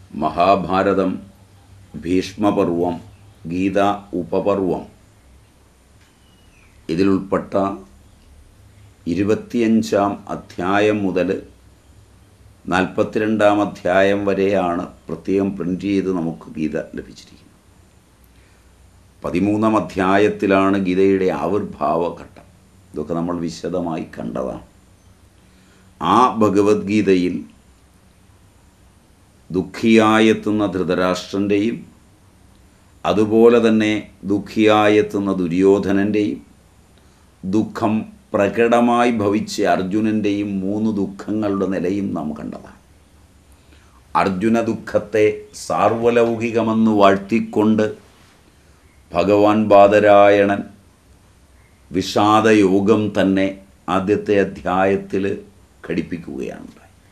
മഹാഭാരതം, ഭീഷ്മപർവം, ഗീത ഉപപർവം ഇതിലുൾപ്പെട്ട 25-ാം അധ്യായം മുതൽ 42-ാം അധ്യായം വരെയാണ് പ്രത്യേകം പ്രിൻ്റ് ചെയ്ത് നമുക്ക് ഗീത ലഭിച്ചിരിക്കുന്നത്. 13-ാം അധ്യായത്തിലാണ് ഗീതയുടെ ആവിർഭാവഘട്ടം. ഇതൊക്കെ നമ്മൾ വിശദമായി കണ്ടതാണ്. ആ ഭഗവത്ഗീതയിൽ ദുഃഖിയായെത്തുന്ന ധൃതരാഷ്ട്രൻ്റെയും അതുപോലെ തന്നെ ദുഃഖിയായെത്തുന്ന ദുര്യോധനൻ്റെയും ദുഃഖം പ്രകടമായി ഭവിച്ച അർജുനൻ്റെയും 3 ദുഃഖങ്ങളുടെ നിലയും നാം കണ്ടതാണ്. അർജുന ദുഃഖത്തെ സാർവലൗകികമെന്ന് വാഴ്ത്തിക്കൊണ്ട് ഭഗവാൻ ബാദരായണൻ വിഷാദയോഗം തന്നെ ആദ്യത്തെ അധ്യായത്തിൽ ഘടിപ്പിക്കുകയാണ്.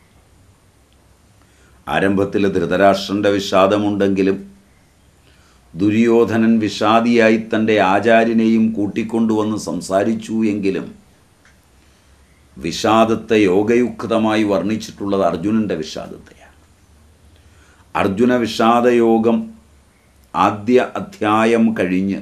ആരംഭത്തിൽ ധൃതരാഷ്ട്രൻ്റെ വിഷാദമുണ്ടെങ്കിലും ദുര്യോധനൻ വിഷാദിയായി തൻ്റെ ആചാര്യനെയും കൂട്ടിക്കൊണ്ടുവന്ന് സംസാരിച്ചു എങ്കിലും വിഷാദത്തെ യോഗയുക്തമായി വർണ്ണിച്ചിട്ടുള്ളത് അർജുനൻ്റെ വിഷാദത്തെയാണ്. അർജുന വിഷാദയോഗം ആദ്യ അധ്യായം കഴിഞ്ഞ്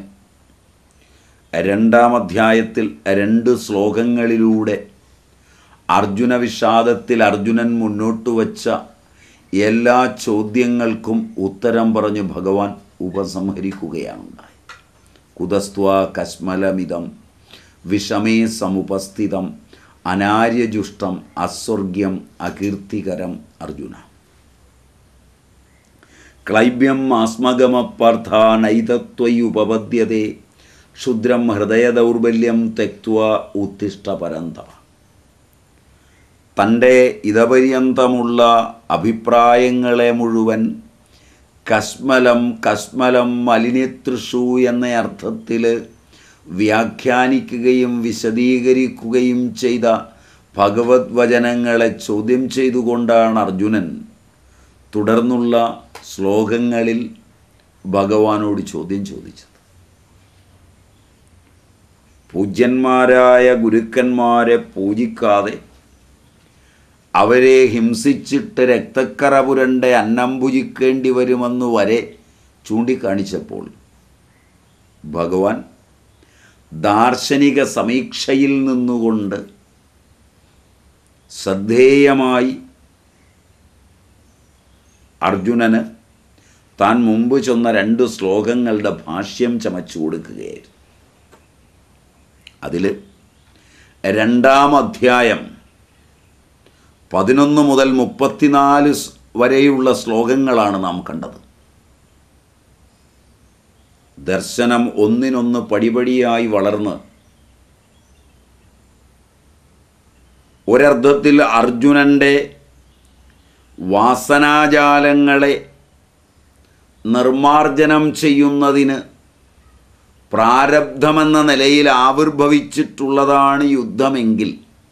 2-ാം അധ്യായത്തിൽ 2 ശ്ലോകങ്ങളിലൂടെ അർജുന വിഷാദത്തിൽ അർജുനൻ മുന്നോട്ട് വച്ച എല്ലാ ചോദ്യങ്ങൾക്കും ഉത്തരം പറഞ്ഞ് ഭഗവാൻ ഉപസംഹരിക്കുകയാണുണ്ടായത്. കുതസ്ത്വാ കശ്മലമിതം വിഷമേ സമുപസ്ഥിതം അനാര്യജുഷ്ടം അസ്വർഗ്യം അകീർത്തികരം അർജുന ക്ലൈബ്യം ആസ്മഗമപ്പാർത്ഥ നൈതത്വയുപപദ്യതേ ക്ഷുദ്രം ഹൃദയദൗർബല്യം തെക്ത്വാ ഉത്തിഷ്ഠ പരന്തവ. തൻ്റെ ഇതപര്യന്തമുള്ള അഭിപ്രായങ്ങളെ മുഴുവൻ കശ്മലം മലിനതൃഷു എന്ന അർത്ഥത്തിൽ വ്യാഖ്യാനിക്കുകയും വിശദീകരിക്കുകയും ചെയ്ത ഭഗവത് വചനങ്ങളെ ചോദ്യം ചെയ്തുകൊണ്ടാണ് അർജുനൻ തുടർന്നുള്ള ശ്ലോകങ്ങളിൽ ഭഗവാനോട് ചോദ്യം ചോദിച്ചത്. പൂജ്യന്മാരായ ഗുരുക്കന്മാരെ പൂജിക്കാതെ അവരെ ഹിംസിച്ചിട്ട് രക്തക്കറ പുരണ്ട അന്നം ഭുജിക്കേണ്ടി വരുമെന്ന് വരെ ചൂണ്ടിക്കാണിച്ചപ്പോൾ ഭഗവാൻ ദാർശനിക സമീക്ഷയിൽ നിന്നുകൊണ്ട് ശ്രദ്ധേയമായി അർജുനന് താൻ മുമ്പ് ചൊന്ന 2 ശ്ലോകങ്ങളുടെ ഭാഷ്യം ചമച്ചു കൊടുക്കുകയായിരുന്നു. അതിൽ 2-ാം അധ്യായം 11 മുതൽ 34 വരെയുള്ള ശ്ലോകങ്ങളാണ് നാം കണ്ടത്. ദർശനം ഒന്നിനൊന്ന് പടിപടിയായി വളർന്ന് ഒരർത്ഥത്തിൽ അർജുനൻ്റെ വാസനാജാലങ്ങളെ നിർമാർജനം ചെയ്യുന്നതിന് പ്രാരബ്ധമെന്ന നിലയിൽ ആവിർഭവിച്ചിട്ടുള്ളതാണ് യുദ്ധമെങ്കിൽ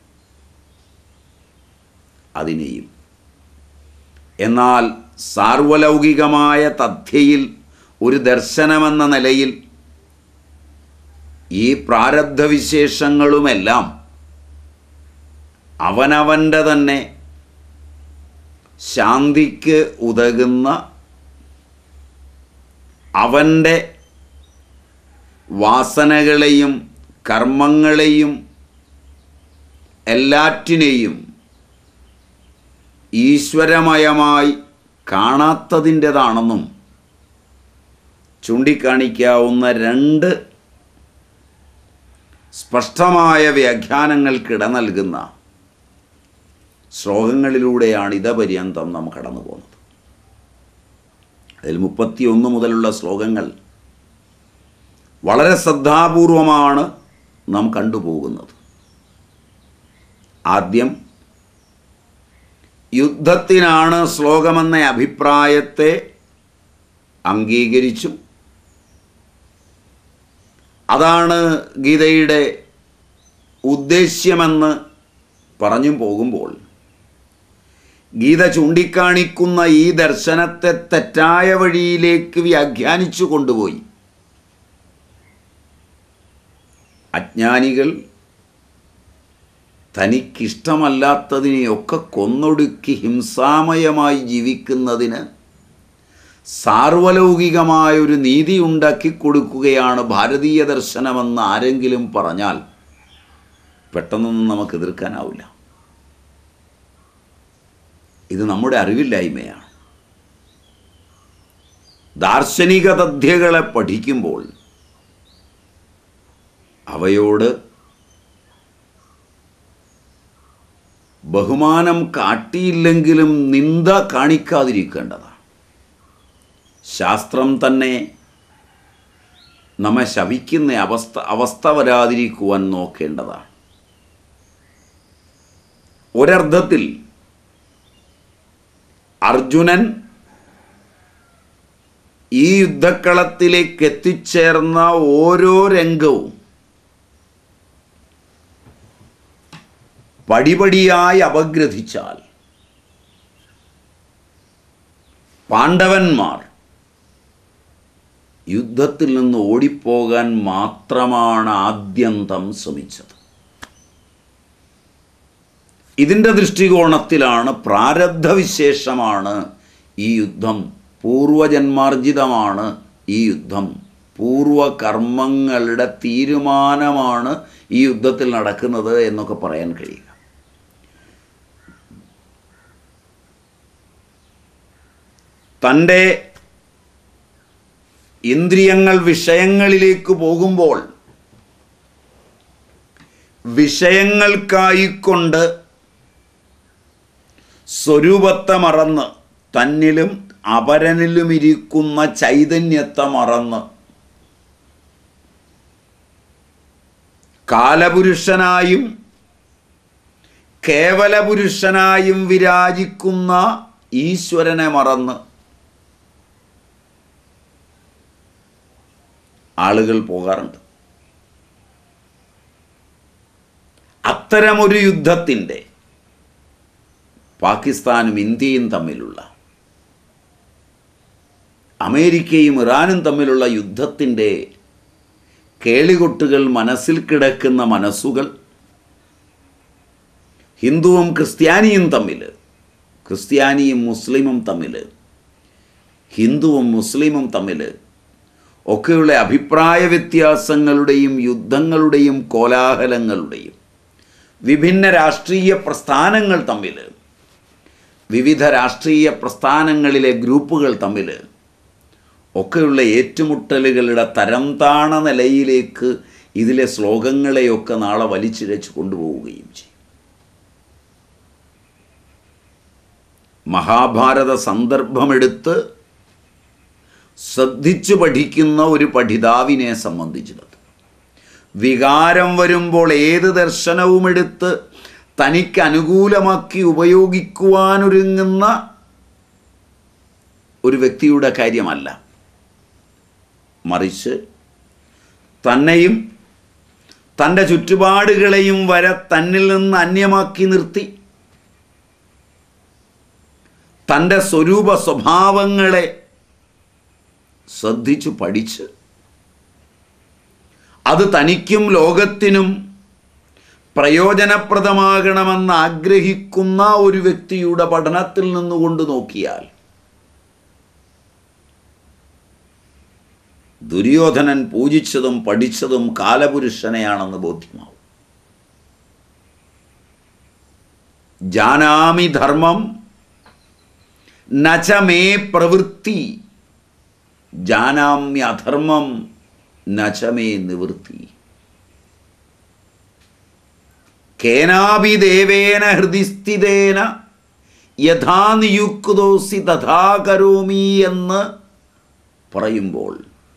അതിനെയും, എന്നാൽ സാർവലൗകികമായ തഥ്യയിൽ ഒരു ദർശനമെന്ന നിലയിൽ ഈ പ്രാരബ്ധവിശേഷങ്ങളുമെല്ലാം അവനവൻ്റെ തന്നെ ശാന്തിക്ക് ഉതകുന്ന അവൻ്റെ വാസനകളെയും കർമ്മങ്ങളെയും എല്ലാറ്റിനെയും ഈശ്വരമയമായി കാണാത്തതിൻ്റെതാണെന്നും ചൂണ്ടിക്കാണിക്കാവുന്ന 2 സ്പഷ്ടമായ വ്യാഖ്യാനങ്ങൾക്കിട നൽകുന്ന ശ്ലോകങ്ങളിലൂടെയാണ് ഇതപര്യന്തം നാം കടന്നു പോകുന്നത്. അതിൽ 31 മുതലുള്ള ശ്ലോകങ്ങൾ വളരെ ശ്രദ്ധാപൂർവമാണ് നാം കണ്ടുപോകുന്നത്. ആദ്യം യുദ്ധത്തിനാണ് ശ്ലോകമെന്ന അഭിപ്രായത്തെ അംഗീകരിച്ചു. അതാണ് ഗീതയുടെ ഉദ്ദേശ്യമെന്ന് പറഞ്ഞു പോകുമ്പോൾ ഗീത ചൂണ്ടിക്കാണിക്കുന്ന ഈ ദർശനത്തെ തെറ്റായ വഴിയിലേക്ക് വ്യാഖ്യാനിച്ചു കൊണ്ടുപോയി അജ്ഞാനികൾ തനിക്കിഷ്ടമല്ലാത്തതിനെയൊക്കെ കൊന്നൊടുക്കി ഹിംസാമയമായി ജീവിക്കുന്നതിന് സാർവലൗകികമായൊരു നീതി ഉണ്ടാക്കി കൊടുക്കുകയാണ് ഭാരതീയ ദർശനമെന്ന് ആരെങ്കിലും പറഞ്ഞാൽ പെട്ടെന്നൊന്നും നമുക്ക് എതിർക്കാനാവില്ല. ഇത് നമ്മുടെ അറിവില്ലായ്മയാണ്. ദാർശനിക തഥ്യങ്ങളെ പഠിക്കുമ്പോൾ അവയോട് ബഹുമാനം കാട്ടിയില്ലെങ്കിലും നിന്ദ കാണിക്കാതിരിക്കേണ്ടതാണ്. ശാസ്ത്രം തന്നെ നമ്മെ ശപിക്കുന്ന അവസ്ഥ വരാതിരിക്കുവാൻ നോക്കേണ്ടതാണ്. ഒരർത്ഥത്തിൽ അർജുനൻ ഈ യുദ്ധക്കളത്തിലേക്ക് എത്തിച്ചേർന്ന ഓരോ രംഗവും പടിപടിയായി അപഗ്രഥിച്ചാൽ പാണ്ഡവന്മാർ യുദ്ധത്തിൽ നിന്ന് ഓടിപ്പോകാൻ മാത്രമാണ് ആദ്യന്തം ശ്രമിച്ചത്. ഇതിൻ്റെ ദൃഷ്ടികോണത്തിലാണ് പ്രാരബ്ധവിശേഷമാണ് ഈ യുദ്ധം, പൂർവജന്മാർജിതമാണ് ഈ യുദ്ധം, പൂർവകർമ്മങ്ങളുടെ തീരുമാനമാണ് ഈ യുദ്ധത്തിൽ നടക്കുന്നത് എന്നൊക്കെ പറയാൻ കഴിയുക. തൻ്റെ ഇന്ദ്രിയങ്ങൾ വിഷയങ്ങളിലേക്ക് പോകുമ്പോൾ വിഷയങ്ങൾക്കായിക്കൊണ്ട് സ്വരൂപത്തെ മറന്ന് തന്നിലും അപരനിലുമിരിക്കുന്ന ചൈതന്യത്തെ മറന്ന് കാലപുരുഷനായും കേവലപുരുഷനായും വിരാജിക്കുന്ന ഈശ്വരനെ മറന്ന് ആളുകൾ പോകാറുണ്ട്. അത്തരമൊരു യുദ്ധത്തിൻ്റെ പാകിസ്ഥാനും ഇന്ത്യയും തമ്മിലുള്ള, അമേരിക്കയും ഇറാനും തമ്മിലുള്ള യുദ്ധത്തിൻ്റെ കേളികൊട്ടുകൾ മനസ്സിൽ കിടക്കുന്ന മനസ്സുകൾ ഹിന്ദുവും ക്രിസ്ത്യാനിയും തമ്മിൽ, ക്രിസ്ത്യാനിയും മുസ്ലിമും തമ്മിൽ, ഹിന്ദുവും മുസ്ലിമും തമ്മിൽ ഒക്കെയുള്ള അഭിപ്രായ വ്യത്യാസങ്ങളുടെയും യുദ്ധങ്ങളുടെയും കോലാഹലങ്ങളുടെയും വിഭിന്ന രാഷ്ട്രീയ പ്രസ്ഥാനങ്ങൾ തമ്മിൽ, വിവിധ രാഷ്ട്രീയ പ്രസ്ഥാനങ്ങളിലെ ഗ്രൂപ്പുകൾ തമ്മിൽ ഒക്കെയുള്ള ഏറ്റുമുട്ടലുകളുടെ തരംതാണ നിലയിലേക്ക് ഇതിലെ ശ്ലോകങ്ങളെയൊക്കെ നാളെ വലിച്ചിഴച്ച് കൊണ്ടുപോവുകയും ചെയ്യും. മഹാഭാരത സന്ദർഭമെടുത്ത് ശ്രദ്ധിച്ചു പഠിക്കുന്ന ഒരു പഠിതാവിനെ സംബന്ധിച്ചിടത്തോളം വികാരം വരുമ്പോൾ ഏത് ദർശനവും എടുത്ത് തനിക്ക് അനുകൂലമാക്കി ഉപയോഗിക്കുവാനൊരുങ്ങുന്ന ഒരു വ്യക്തിയുടെ കാര്യമല്ല, മറിച്ച് തന്നെയും തൻ്റെ ചുറ്റുപാടുകളെയും വരെ തന്നിൽ നിന്ന് അന്യമാക്കി നിർത്തി തൻ്റെ സ്വരൂപ സ്വഭാവങ്ങളെ ശ്രദ്ധിച്ചു പഠിച്ച് അത് തനിക്കും ലോകത്തിനും പ്രയോജനപ്രദമാകണമെന്ന് ആഗ്രഹിക്കുന്ന ഒരു വ്യക്തിയുടെ പഠനത്തിൽ നിന്നുകൊണ്ട് നോക്കിയാൽ ദുര്യോധനൻ പൂജിച്ചതും പഠിച്ചതും കാലപുരുഷനെയാണെന്ന് ബോധ്യമാവും. ജാനാമി ധർമ്മം നച മേ പ്രവൃത്തി, ജാനാമ്യധർമ്മം നച മേ നിവൃത്തി. കേനാപി ദേവേന ഹൃദിസ്ഥിതേന യഥാ നിയുക്തോസി തഥാ കരോമി എന്ന് പറയുമ്പോൾ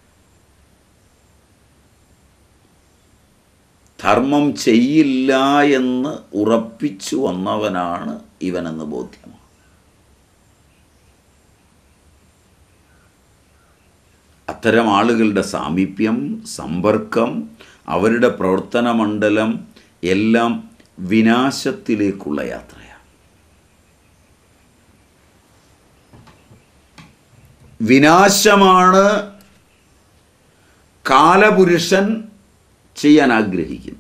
ധർമ്മം ചെയ്യില്ല എന്ന് ഉറപ്പിച്ചു വന്നവനാണ് ഇവനെന്ന് ബോധ്യമാണ്. അത്തരം ആളുകളുടെ സാമീപ്യം, സമ്പർക്കം, അവരുടെ പ്രവർത്തന മണ്ഡലം എല്ലാം വിനാശത്തിലേക്കുള്ള യാത്രയാണ്. വിനാശമാണ് കാലപുരുഷൻ ചെയ്യാൻ ആഗ്രഹിക്കുന്നു.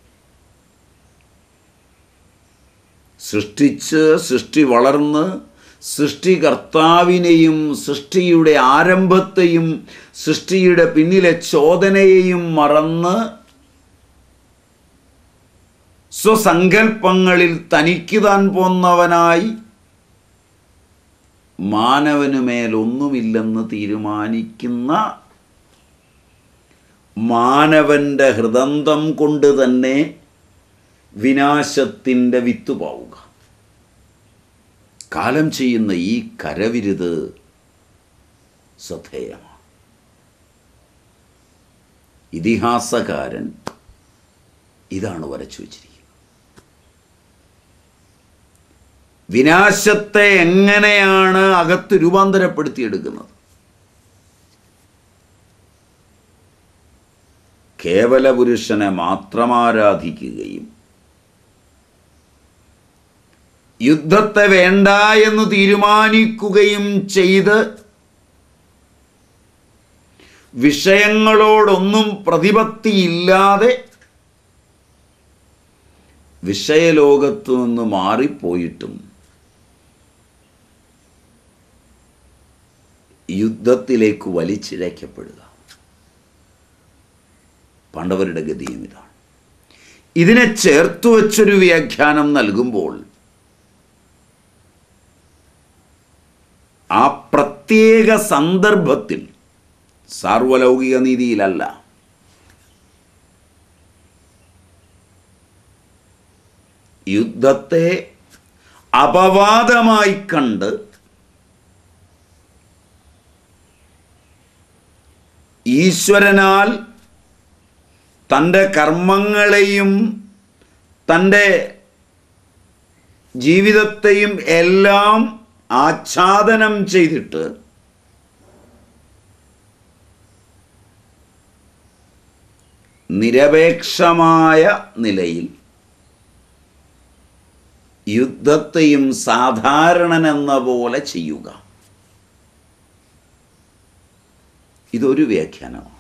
സൃഷ്ടിച്ച് സൃഷ്ടി വളർന്ന് സൃഷ്ടികർത്താവിനെയും സൃഷ്ടിയുടെ ആരംഭത്തെയും സൃഷ്ടിയുടെ പിന്നിലെ ചോദനയെയും മറന്ന് സ്വസങ്കല്പങ്ങളിൽ തനിക്ക് താൻ പോന്നവനായി മാനവന് മേലൊന്നുമില്ലെന്ന് തീരുമാനിക്കുന്ന മാനവൻ്റെ ഹൃദന്തം കൊണ്ട് തന്നെ വിനാശത്തിൻ്റെ വിത്ത് പാവുക. കാലം ചെയ്യുന്ന ഈ കരവിരുത് ശ്രദ്ധേയമാണ്. ഇതിഹാസകാരൻ ഇതാണ് വരച്ചു വച്ചിരിക്കുന്നത്. വിനാശത്തെ എങ്ങനെയാണ് അകത്ത് രൂപാന്തരപ്പെടുത്തിയെടുക്കുന്നത്? കേവല പുരുഷനെ മാത്രം ആരാധിക്കുകയും യുദ്ധത്തെ വേണ്ട എന്ന് തീരുമാനിക്കുകയും ചെയ്ത് വിഷയങ്ങളോടൊന്നും പ്രതിപത്തിയില്ലാതെ വിഷയലോകത്തു നിന്ന് മാറിപ്പോയിട്ടും യുദ്ധത്തിലേക്ക് വലിച്ചിഴക്കപ്പെടുക. പാണ്ഡവരുടെ ഗതിയും ഇതാണ്. ഇതിനെ ചേർത്തു വച്ചൊരു വ്യാഖ്യാനം നൽകുമ്പോൾ ആ പ്രത്യേക സന്ദർഭത്തിൽ സാർവലൗകിക നീതിയിലല്ല, യുദ്ധത്തെ അപവാദമായി കണ്ട് ഈശ്വരനാൽ തൻ്റെ കർമ്മങ്ങളെയും തൻ്റെ ജീവിതത്തെയും എല്ലാം ആച്ഛാദനം ചെയ്തിട്ട് നിരപേക്ഷമായ നിലയിൽ യുദ്ധത്തെയും സാധാരണനെന്ന പോലെ ചെയ്യുക. ഇതൊരു വ്യാഖ്യാനമാണ്.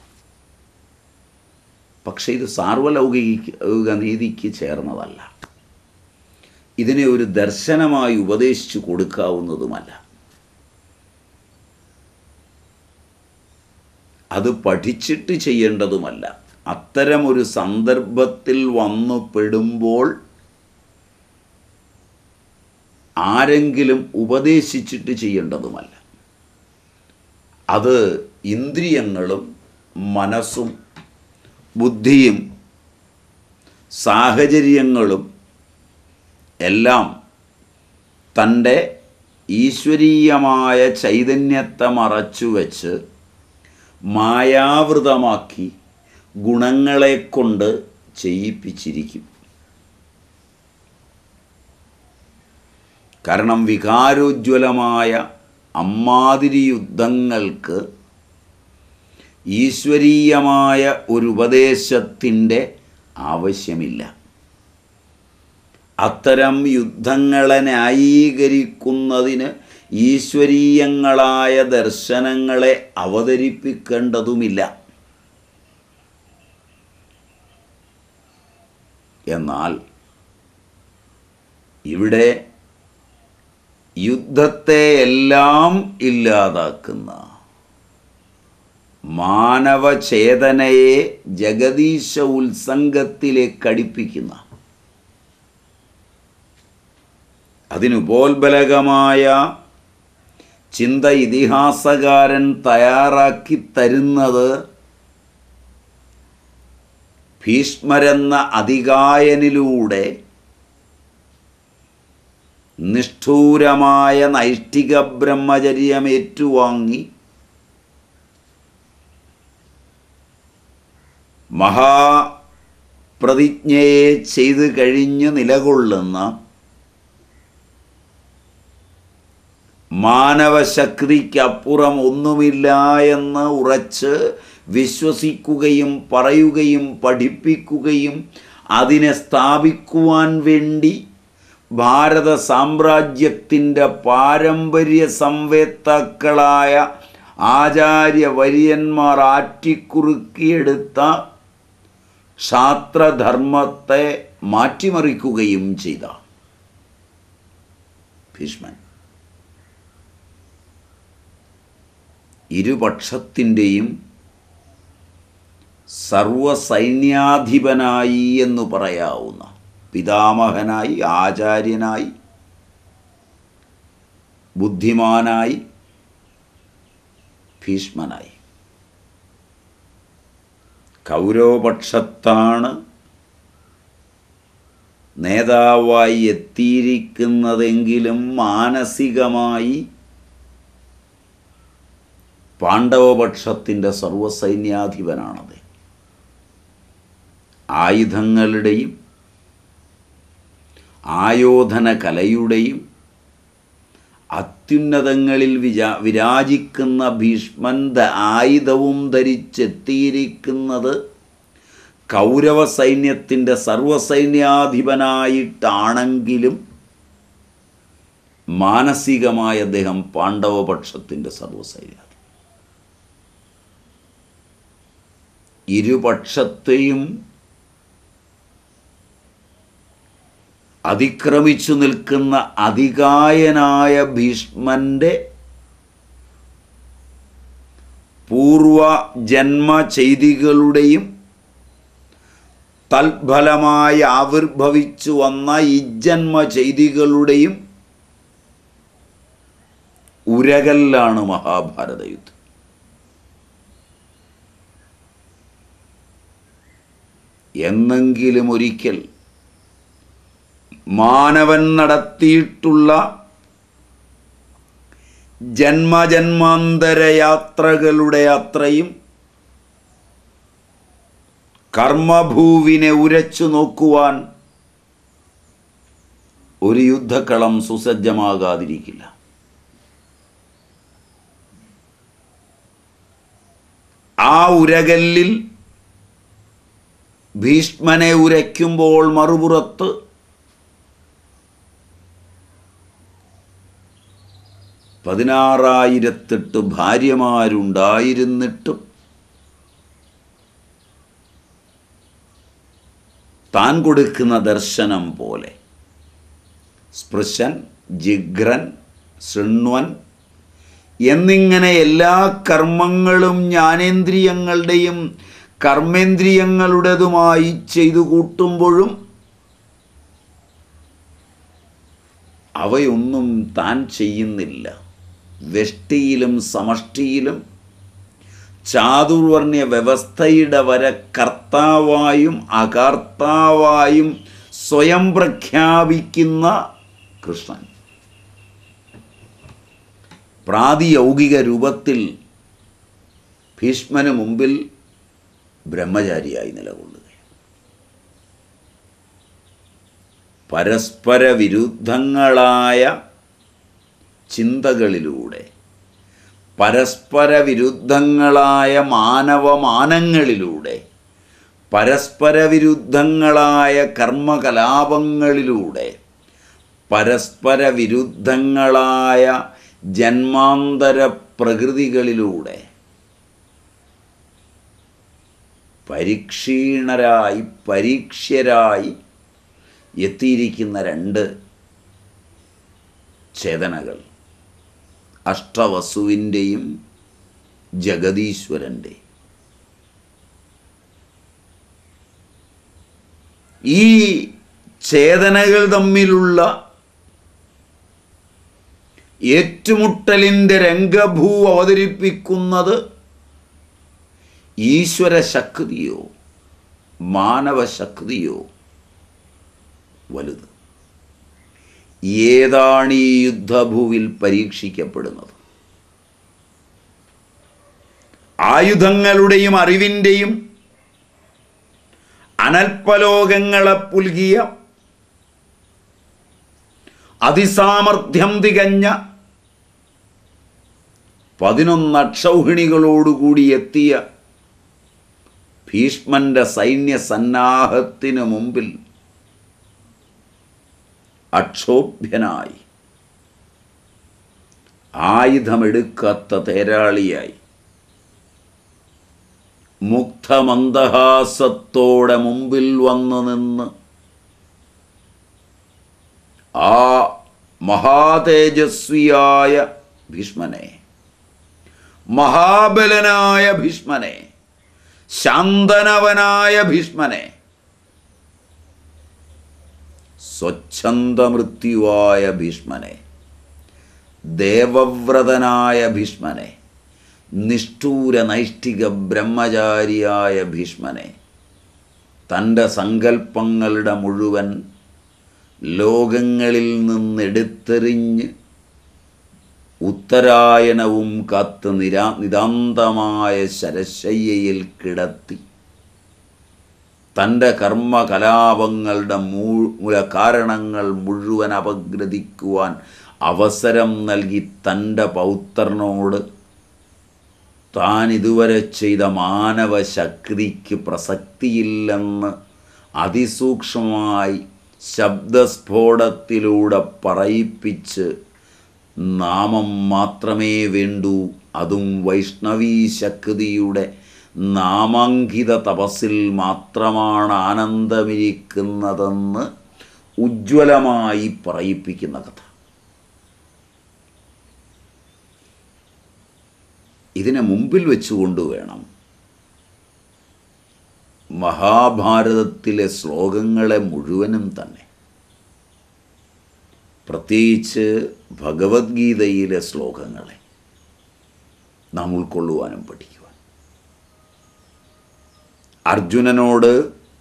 പക്ഷേ ഇത് സാർവലൗകിക നീതിക്ക് ചേർന്നതല്ല. ഇതിനെ ഒരു ദർശനമായി ഉപദേശിച്ചു കൊടുക്കാവുന്നതുമല്ല. അത് പഠിച്ചിട്ട് ചെയ്യേണ്ടതുമല്ല. അത്തരമൊരു സന്ദർഭത്തിൽ വന്നു പെടുമ്പോൾ ആരെങ്കിലും ഉപദേശിച്ചിട്ട് ചെയ്യേണ്ടതുമല്ല. അത് ഇന്ദ്രിയങ്ങളും മനസ്സും ബുദ്ധിയും സാഹചര്യങ്ങളും എല്ലാം തൻ്റെ ഈശ്വരീയമായ ചൈതന്യത്തെ മറച്ചുവെച്ച് മായാവൃതമാക്കി ഗുണങ്ങളെ കൊണ്ട് ചെയ്യിപ്പിച്ചിരിക്കും. കാരണം വികാരോജ്വലമായ അമ്മാതിരി യുദ്ധങ്ങൾക്ക് ഈശ്വരീയമായ ഒരു ഉപദേശത്തിൻ്റെ ആവശ്യമില്ല. അത്തരം യുദ്ധങ്ങളെ ന്യായീകരിക്കുന്നതിന് ഈശ്വരീയങ്ങളായ ദർശനങ്ങളെ അവതരിപ്പിക്കേണ്ടതുമില്ല. എന്നാൽ ഇവിടെ യുദ്ധത്തെ എല്ലാം ഇല്ലാതാക്കുന്ന മാനവചേതനയെ ജഗദീശ ഉത്സംഗത്തിലേക്ക് അടുപ്പിക്കുന്ന അതിനുപോൽബലകമായ ചിന്ത ഇതിഹാസകാരൻ തയ്യാറാക്കി തരുന്നത് ഭീഷ്മരെന്ന അതികായനിലൂടെ നിഷ്ഠൂരമായ നൈഷ്ഠിക ബ്രഹ്മചര്യമേറ്റുവാങ്ങി മഹാപ്രതിജ്ഞയെ ചെയ്തു കഴിഞ്ഞ് നിലകൊള്ളുന്ന മാനവശക്തിക്കപ്പുറം ഒന്നുമില്ല എന്ന് ഉറച്ച് വിശ്വസിക്കുകയും പറയുകയും പഠിപ്പിക്കുകയും അതിനെ സ്ഥാപിക്കുവാൻ വേണ്ടി ഭാരത സാമ്രാജ്യത്തിൻ്റെ പാരമ്പര്യ സംവേത്താക്കളായ ആചാര്യവര്യന്മാർ ആറ്റിക്കുറുക്കിയെടുത്ത ക്ഷാത്രധർമ്മത്തെ മാറ്റിമറിക്കുകയും ചെയ്ത ഭീഷ്മൻ ഇരുപക്ഷത്തിൻ്റെയും സർവസൈന്യാധിപനായി എന്ന് പറയാവുന്ന, പിതാമഹനായി, ആചാര്യനായി, ബുദ്ധിമാനായി, ഭീഷ്മനായി. കൗരവപക്ഷത്താണ് നേതാവായി എത്തിയിരിക്കുന്നതെങ്കിലും മാനസികമായി പാണ്ഡവപക്ഷത്തിൻ്റെ സർവസൈന്യാധിപനാണത്. ആയുധങ്ങളുടെയും ആയോധന കലയുടെയും അത്യുന്നതങ്ങളിൽ വിരാജിക്കുന്ന ഭീഷ്മൻ ആയുധവും ധരിച്ചെത്തിയിരിക്കുന്നത് കൗരവ സൈന്യത്തിൻ്റെ സർവസൈന്യാധിപനായിട്ടാണെങ്കിലും മാനസികമായ അദ്ദേഹം പാണ്ഡവപക്ഷത്തിൻ്റെ സർവസൈന്യാധിപൻ. ഇരുപക്ഷത്തെയും അതിക്രമിച്ചു നിൽക്കുന്ന അതികായനായ ഭീഷ്മൻ്റെ പൂർവജന്മ ചെയ്തികളുടെയും തൽഫലമായി ആവിർഭവിച്ചു വന്ന ഇജ്ജന്മ ചെയ്തികളുടെയും ഉരകല്ലാണ് മഹാഭാരത യുദ്ധം. എന്നെങ്കിലും ഒരിക്കൽ മാനവൻ നടത്തിയിട്ടുള്ള ജന്മജന്മാന്തര യാത്രകളുടെ അത്രയും കർമ്മഭൂവിനെ ഉരച്ചു നോക്കുവാൻ ഒരു യുദ്ധക്കളം സുസജ്ജമാകാതിരിക്കില്ല. ആ ഉരകല്ലിൽ ഭീഷ്മനെ ഉരയ്ക്കുമ്പോൾ മറുപുറത്ത് 16,008 ഭാര്യമാരുണ്ടായിരുന്നിട്ടും താൻ കൊടുക്കുന്ന ദർശനം പോലെ സ്പൃശൻ, ജിഗ്രൻ, ശൃണ്വൻ എന്നിങ്ങനെ എല്ലാ കർമ്മങ്ങളും ജ്ഞാനേന്ദ്രിയങ്ങളുടെയും കർമ്മേന്ദ്രിയങ്ങളുടേതുമായി ചെയ്തു കൂട്ടുമ്പോഴും അവയൊന്നും താൻ ചെയ്യുന്നില്ല. വ്യഷ്ടിയിലും സമഷ്ടിയിലും ചാതുർവർണ്ണ്യ വ്യവസ്ഥയുടെ വരെ കർത്താവായും അകർത്താവായും സ്വയം പ്രഖ്യാപിക്കുന്ന കൃഷ്ണൻ പ്രാതിയൗകിക രൂപത്തിൽ ഭീഷ്മന് മുമ്പിൽ ബ്രഹ്മചാരിയായി നിലകൊള്ളുക. പരസ്പര വിരുദ്ധങ്ങളായ ചിന്തകളിലൂടെ, പരസ്പര വിരുദ്ധങ്ങളായ മാനവമാനങ്ങളിലൂടെ, പരസ്പര വിരുദ്ധങ്ങളായ കർമ്മകലാപങ്ങളിലൂടെ, പരസ്പര വിരുദ്ധങ്ങളായ ജന്മാന്തര പ്രകൃതികളിലൂടെ പരീക്ഷീണരായി, പരീക്ഷ്യരായി എത്തിയിരിക്കുന്ന രണ്ട് ചേതനകൾ, അഷ്ടവസുവിൻ്റെയും ജഗദീശ്വരൻ്റെ. ഈ ചേതനകൾ തമ്മിലുള്ള ഏറ്റുമുട്ടലിൻ്റെ രംഗഭൂ അവതരിപ്പിക്കുന്നത് ഈശ്വരശക്തിയോ മാനവശക്തിയോ വലുത്? ഏതാണ് ഈ യുദ്ധഭൂവിൽ പരീക്ഷിക്കപ്പെടുന്നത്? ആയുധങ്ങളുടെയും അറിവിൻ്റെയും അനൽപലോകങ്ങളെ പുൽകിയ അതിസാമർഥ്യം തികഞ്ഞ 11 അക്ഷൗഹിണികളോടുകൂടി എത്തിയ ഭീഷ്മന്റെ സൈന്യസന്നാഹത്തിനു മുമ്പിൽ അക്ഷോഭ്യനായി, ആയുധമെടുക്കാത്ത തേരാളിയായി, മുക്തമന്ദഹാസത്തോടെ മുമ്പിൽ വന്നു നിന്ന് ആ മഹാതേജസ്വിയായ ഭീഷ്മനെ മഹാബലനായ ഭീഷ്മനെ, ശാന്തനവനായ ഭീഷ്മനെ, സ്വച്ഛന്ദമൃത്യുവായ ഭീഷ്മനെ, ദേവവ്രതനായ ഭീഷ്മനെ, നിഷ്ഠൂര നൈഷ്ഠിക ബ്രഹ്മചാരിയായ ഭീഷ്മനെ, തൻ്റെ സങ്കല്പങ്ങളുടെ മുഴുവൻ ലോകങ്ങളിൽ നിന്നെടുത്തെറിഞ്ഞ് ഉത്തരായണവും കാത്ത് നിതാന്തമായ ശരശയ്യയിൽ കിടത്തി തൻ്റെ കർമ്മകലാപങ്ങളുടെ മൂലകാരണങ്ങൾ മുഴുവൻ അപഗ്രഥിക്കുവാൻ അവസരം നൽകി തൻ്റെ പൗത്രനോട് താൻ ഇതുവരെ ചെയ്ത മാനവശക്തിക്ക് പ്രസക്തിയില്ലെന്ന് അതിസൂക്ഷ്മമായി ശബ്ദസ്ഫോടത്തിലൂടെ പറയിപ്പിച്ച് നാമം മാത്രമേ വേണ്ടൂ, അതും വൈഷ്ണവീ ശക്തിയുടെ നാമാങ്കിത തപസ്സിൽ മാത്രമാണ് ആനന്ദമിരിക്കുന്നതെന്ന് ഉജ്ജ്വലമായി പറയിപ്പിക്കുന്ന കഥ. ഇതിനെ മുമ്പിൽ വെച്ചുകൊണ്ട് വേണം മഹാഭാരതത്തിലെ ശ്ലോകങ്ങളെ മുഴുവനും തന്നെ, പ്രത്യേകിച്ച് ഭഗവത്ഗീതയിലെ ശ്ലോകങ്ങളെ നാം ഉൾക്കൊള്ളുവാനും പഠിക്കുവാൻ. അർജുനനോട്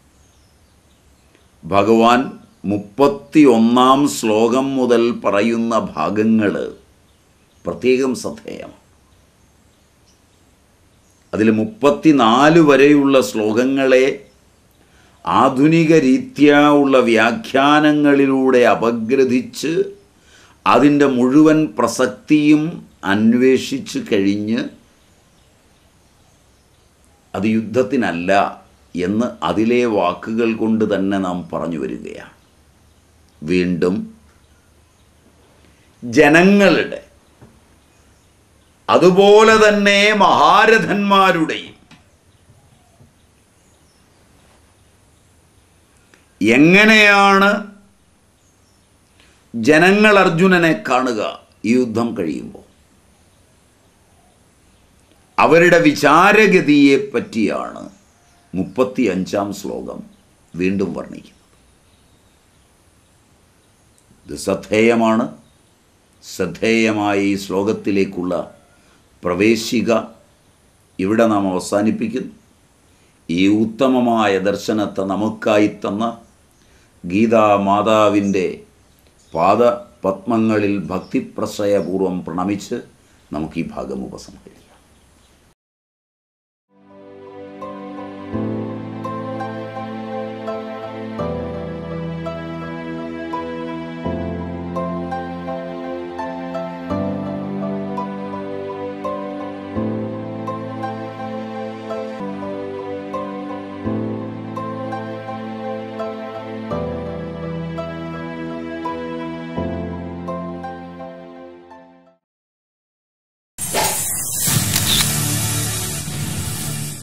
ഭഗവാൻ 31 ശ്ലോകം മുതൽ പറയുന്ന ഭാഗങ്ങൾ പ്രത്യേകം ശ്രദ്ധേയമാണ്. അതിൽ 34 വരെയുള്ള ശ്ലോകങ്ങളെ ആധുനിക രീതിയാ ഉള്ള വ്യാഖ്യാനങ്ങളിലൂടെ അപഗ്രഥിച്ച് അതിൻ്റെ മുഴുവൻ പ്രസക്തിയും അന്വേഷിച്ച് കഴിഞ്ഞ് അത് യുദ്ധത്തിനല്ല എന്ന് അതിലെ വാക്കുകൾ കൊണ്ട് തന്നെ നാം പറഞ്ഞു വരികയാണ്. വീണ്ടും ജനങ്ങളുടെ അതുപോലെ തന്നെ മഹാരഥന്മാരുടെയും എങ്ങനെയാണ് ജനങ്ങൾ അർജുനനെ കാണുക ഈ യുദ്ധം കഴിയുമ്പോൾ, അവരുടെ വിചാരഗതിയെ പറ്റിയാണ് 35 ശ്ലോകം വീണ്ടും വർണ്ണിക്കുന്നത്. ഇത് ശ്രദ്ധേയമാണ്. ശ്രദ്ധേയമായ ഈ ശ്ലോകത്തിലേക്കുള്ള പ്രവേശിക ഇവിടെ നാം അവസാനിപ്പിക്കുന്നു. ഈ ഉത്തമമായ ദർശനത്തെ നമുക്കായി തന്ന ഗീതാമാതാവിൻ്റെ പാദപത്മങ്ങളിൽ ഭക്തിപ്രശയപൂർവം പ്രണമിച്ച് നമുക്ക് ഈ ഭാഗം ഉപസംഹരിക്കാം.